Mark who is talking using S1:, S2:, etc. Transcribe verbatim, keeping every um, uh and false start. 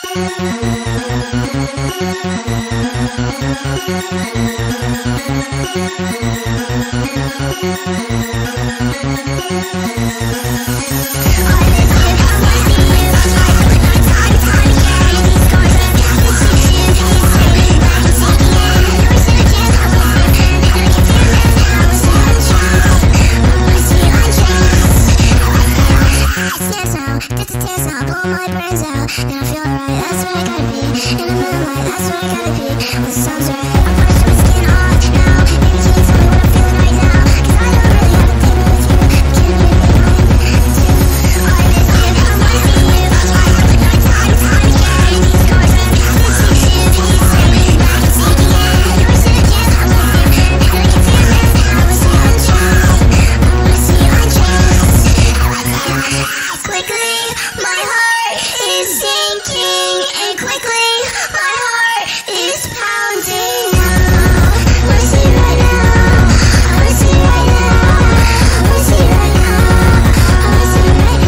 S1: Pull my brains out, and I feel alright. That's where I gotta be. In the moonlight, that's where I gotta be. When the sun's right, I'm punished to my skin hard now. Baby, can you tell me what I'm feeling right now? 'Cause I don't really have a thing with you. Can you be mine too? I miss you, I might be you. I really got time, time again. These scars are repetition. He's turning back and sneaking in. Yours again, I'm with you. Never get damaged. I was the undressed. I wanna see you undressed. Quickly, my heart is sinking, and quickly, my heart is pounding now. I wanna see you right now. I wanna see you right now. I wanna see you right now. I wanna see you right